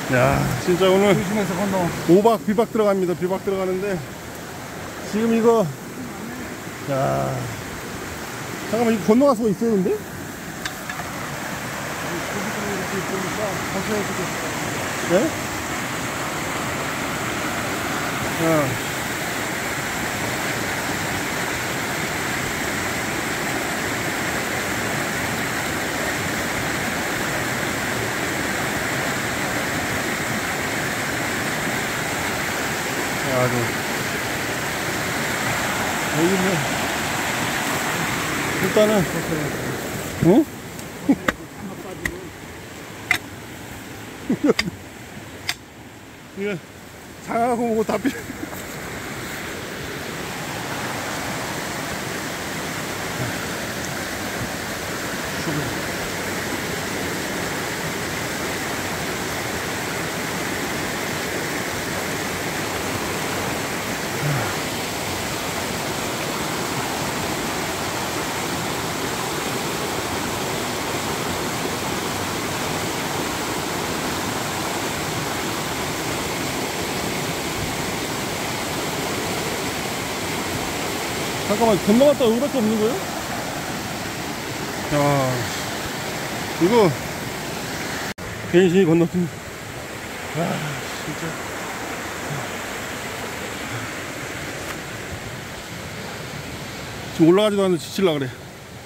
야, 진짜 오늘 조심해서 건너. 오박 비박 들어갑니다. 비박 들어가는데 지금 이거, 야, 잠깐만, 이거 건너갈 수가 있어요, 근데? 네? 어. 아주 여기 뭐 일단은 응? 이게 장하고 뭐고 다 필요. 잠깐만, 건너갔다 여기밖에 없는 거예요? 야, 이거 괜시 건너뛴. 아, 진짜. 지금 올라가지도 않는데 지칠라 그래.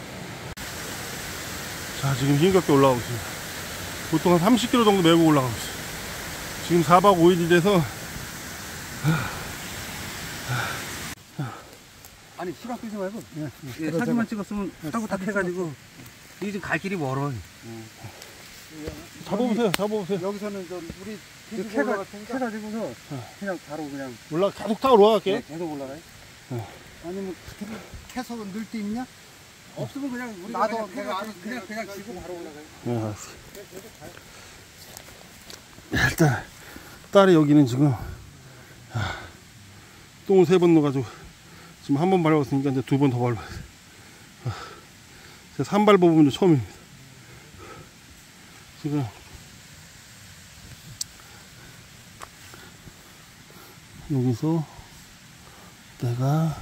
자, 지금 힘겹게 올라가고 있습니다. 보통 한 30km 정도 메고 올라가고 있어요. 지금 4박 5일이 돼서. 아니 시간 끄지 말고 예, 사진만 찍었으면 하고 딱 해가지고 이게 지금 갈 길이 멀어. 잡아보세요, 잡아보세요. 여기서는 저 우리 캐가지고서 그냥 바로 그냥 계속 타고 올라갈게요. 네, 계속 올라가요. 아니면 캐서 넣을 데 있냐? 없으면 그냥 우리 나도 그냥 지고 바로 올라가요. 네, 알았어. 일단 딸이 여기는 지금 똥을 3번 넣어가지고 지금 한 번 밟았으니까 이제 2번 더 밟아야 돼. 제가 3발 밟으면 처음입니다. 지금 여기서 내가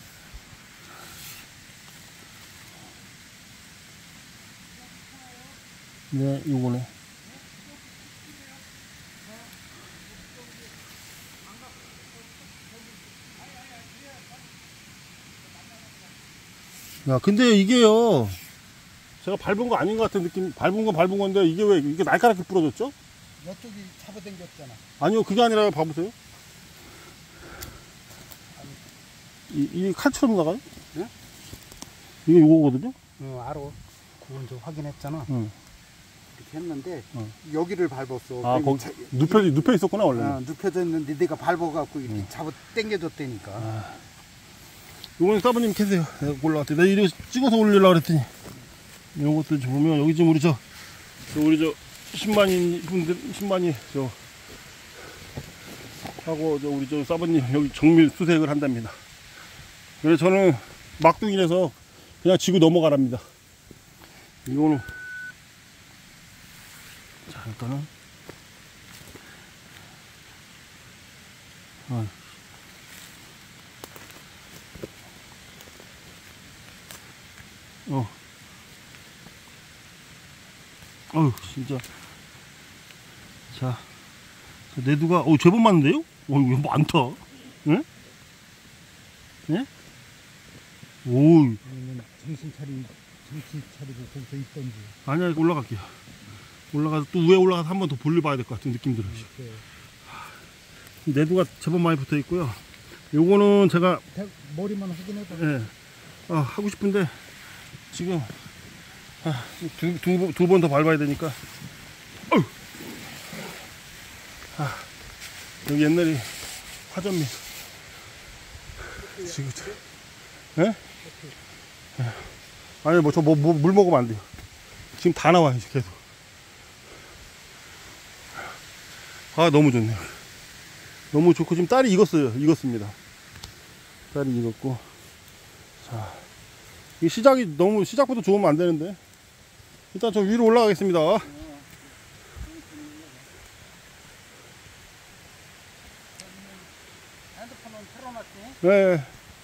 네, 요거네. 야, 근데 이게요, 제가 밟은 거 아닌 것 같은 느낌. 밟은 건 밟은 건데 이게 왜 이게 날카롭게 부러졌죠? 이쪽이 잡아당겼잖아. 아니요, 그게 아니라 봐보세요. 이 칼처럼 나가요? 네? 이게 요거거든요? 알아. 그건 저 확인했잖아. 응. 이렇게 했는데 여기를 밟았어. 아, 거기 눕혀 있었구나 원래. 눕혀져 있는데 내가 밟아갖고 이렇게 잡아 당겨줬다니까. 요거는 사부님 캐세요. 내가 올라갔대. 내가 이거 찍어서 올리려고 그랬더니. 요것들 보면, 여기 지금 우리 신만이 분들, 신만이 하고, 우리 사부님 여기 정밀 수색을 한답니다. 그래서 저는 막둥이라서 그냥 지고 넘어가랍니다. 이거는. 자, 일단은. 어휴, 진짜. 자, 내두가, 제법 많은데요? 이거 많다. 응? 예? 오. 정신 차리고 거기서 있던지. 아니야, 올라갈게요. 올라가서 또 위에 올라가서 한 번 더 볼일 봐야 될 것 같은 느낌 들어요. 내두가 제법 많이 붙어 있고요. 요거는 제가 머리만 확인해봐. 예, 하고 싶은데 지금 두 번 더 밟아야 되니까. 여기 옛날에 화전입니다. 지금 예? 아니 뭐 저 물 먹으면 안 돼요. 지금 다 나와요 계속. 너무 좋네요. 너무 좋고 지금 딸이 익었습니다. 딸이 익었고. 자, 이 시작부터 좋으면 안 되는데. 일단 저 위로 올라가겠습니다. 핸드폰은 틀어놨지? 네.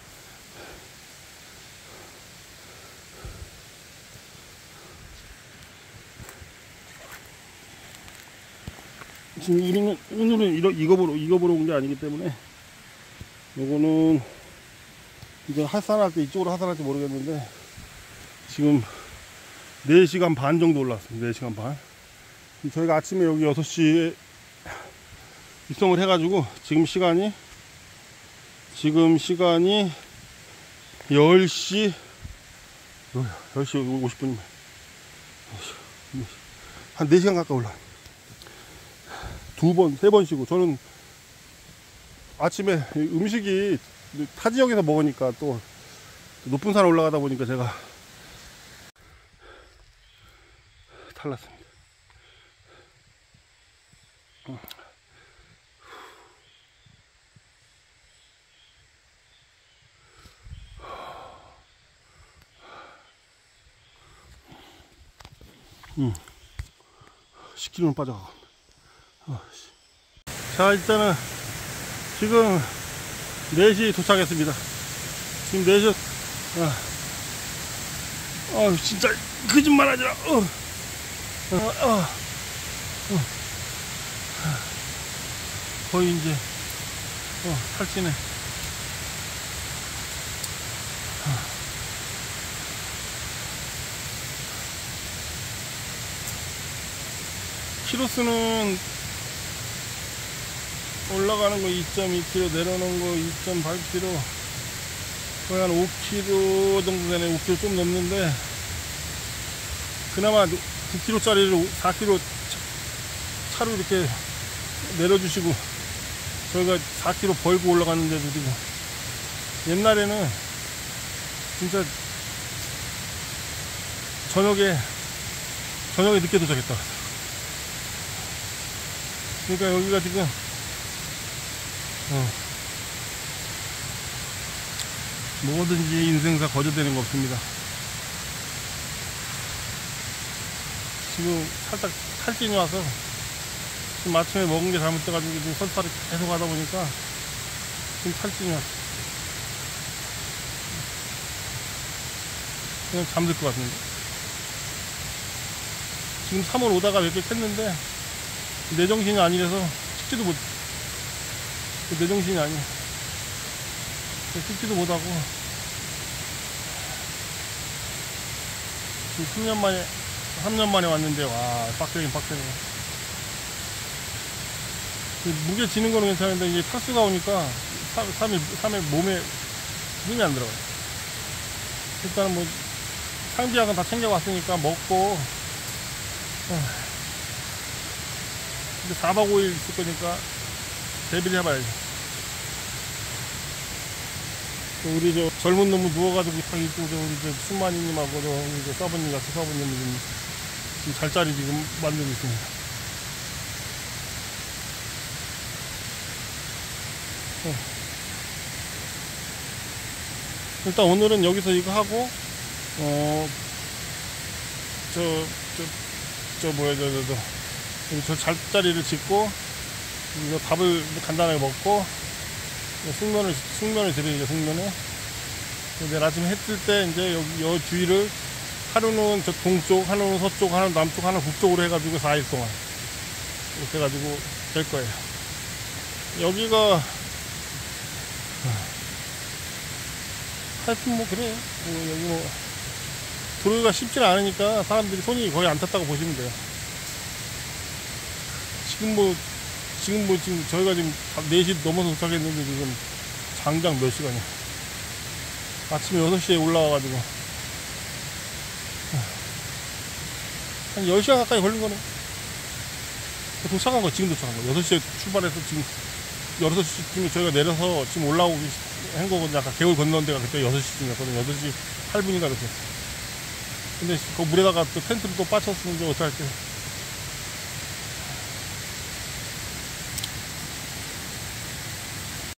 지금 우리는 오늘은 이거 보러 온 게 아니기 때문에 요거는 이제 하산할 때 이쪽으로 하산할지 모르겠는데 지금 4시간 반 정도 올랐습니다. 4시간 반. 저희가 아침에 여기 6시에 입성을 해가지고 지금 시간이 10시 50분이면 한 4시간 가까이 올라. 2번, 3번 쉬고. 저는 아침에 음식이 타 지역에서 먹으니까 또 높은 산 올라가다 보니까 제가 탈났습니다. 음. 10kg는 빠져가고. 자, 일단은 지금 4시 도착했습니다. 지금 4시. 진짜 거짓말 하지 마. 거의 이제 탈진해. 키로수는 올라가는 거 2.2km, 내려오는 거 2.8km, 거의 한 5km 정도 되네. 5km 좀 넘는데, 그나마 9km짜리를 4km 차로 이렇게 내려주시고, 저희가 4km 벌고 올라갔는데도 지금, 옛날에는 진짜 저녁에 늦게 도착했다. 그러니까 여기가 지금 뭐든지 인생사 거저되는 거 없습니다. 지금 살짝 탈진이 와서 지금 아침에 먹은 게 잘못돼가지고 지금 설사를 계속 하다 보니까 지금 탈진이 왔어. 그냥 잠들 것 같은데. 지금 3월 오다가 몇 개 캤는데 내 정신이 아니라서 찍지도 못. 내 정신이 아니야. 찍지도 못하고 지금 3년 만에 왔는데 와 빡세긴 빡세네. 무게 지는 거는 괜찮은데 이제 탈수가 오니까 3일 몸에 힘이 안 들어가요. 일단은 뭐 상비약은 다 챙겨왔으니까 먹고 근데 4박 5일 있을 거니까 대비를 해봐야지. 우리 저 젊은 놈은 누워가지고 딱 있고 우리 저 순만이님하고 우리 서버님 같은 서버님이 지금 잘자리 지금 만들고 있습니다. 일단 오늘은 여기서 이거 하고 저 잘자리를 짓고 이거 밥을 간단하게 먹고 숙면을 드리죠. 숙면을 내일 아침에 해 뜰 때 이제 여기 주위를 하루는 저 동쪽, 하루는 서쪽, 하루는 남쪽, 하루는 북쪽으로 해가지고 4일 동안 이렇게 해가지고 될 거예요. 여기가 하여튼 뭐 그래요. 여기 뭐 도로가 쉽지는 않으니까 사람들이 손이 거의 안 탔다고 보시면 돼요. 지금 저희가 지금 4시 넘어서 도착했는데 지금 장장 몇 시간이야. 아침에 6시에 올라와가지고 한 10시간 가까이 걸린 거네. 도착한 거 지금 도착한 거 6시에 출발해서 지금 6시쯤에 저희가 내려서 지금 올라오기 한 거거든요. 아까 개울 건너는 데가 그때 6시쯤이었거든요. 8시 8분인가 그랬어. 근데 그 물에다가 또 텐트를 또 빠쳤으면 어떡할게.